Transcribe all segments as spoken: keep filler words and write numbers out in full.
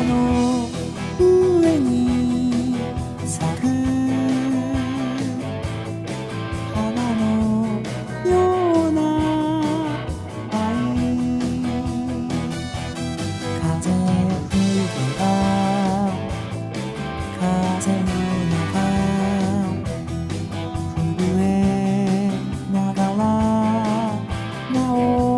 の上に咲く花のような愛。風吹いては風の中震えながらなお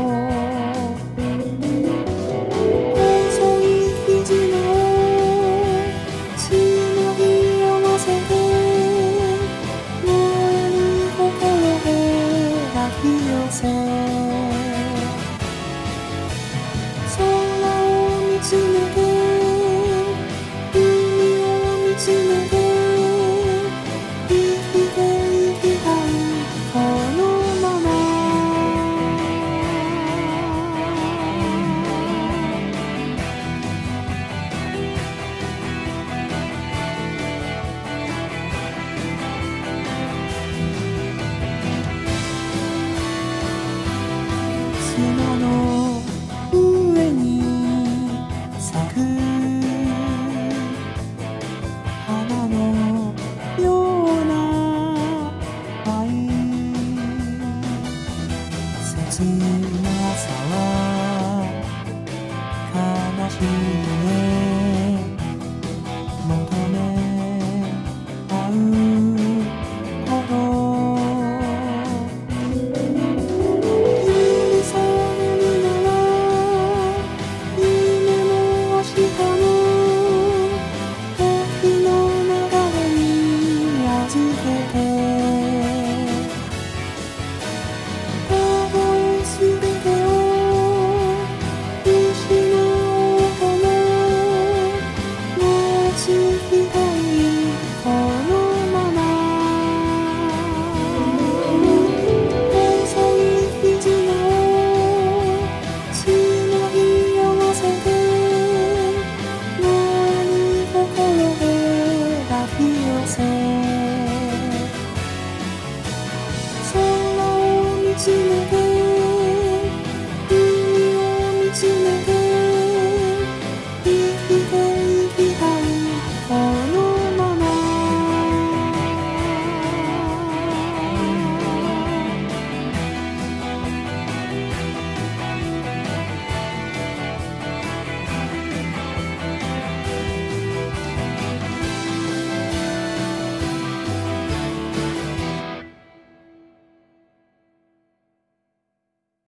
空を見つめて海を見つめて生きていきたいこのまま。砂の上に咲く花のような愛。切なさは悲しみへ求め合うほど空を見つめて